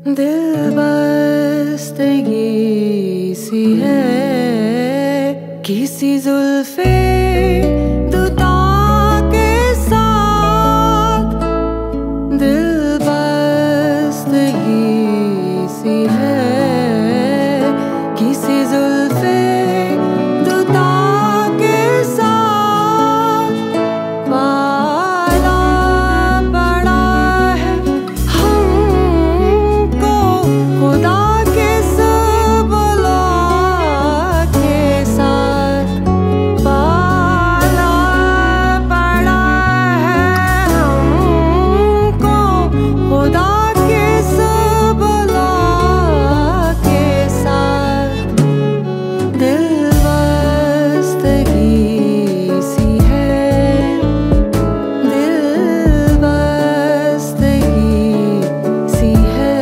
दिलबस्तगी सी है किसी जुल्फे दुता के साथ। दिलबस्तगी सी है किसी जुल्फे दुता के साथ। पाला पड़ा है हमको खुदा के सबला के साथ। पाला पड़ा है हमको खुदा के सबला के साथ। दिलबस्तगी सी है, दिलबस्तगी सी है।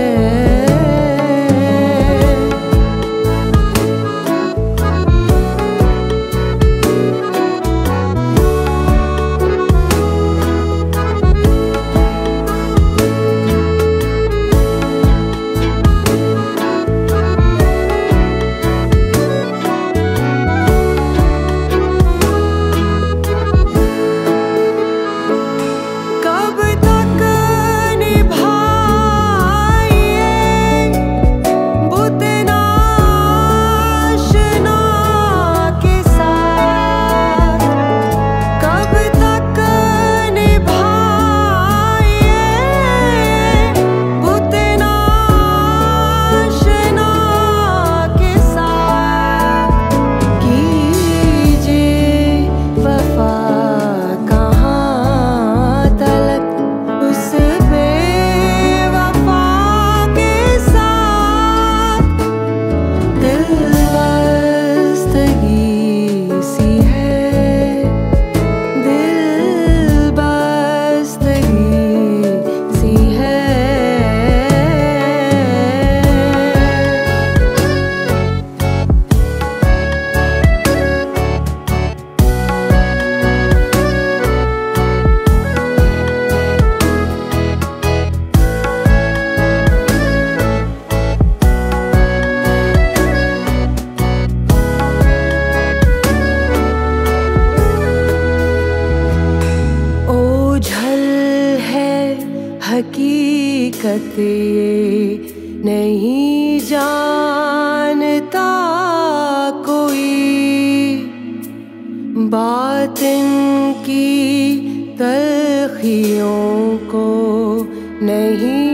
कब तक निभाएं बुते नाशना के साथ। कब तक निभाएं बुते नाशना के साथ। कीजिए वफा कहाँ तलक उस बेवफा के साथ। दिलबस्तगी सी है, दिलबस्तगी सी है। ओझल है हकीकत ये नहीं जानता कोई। बातिन की तलखियों को नहीं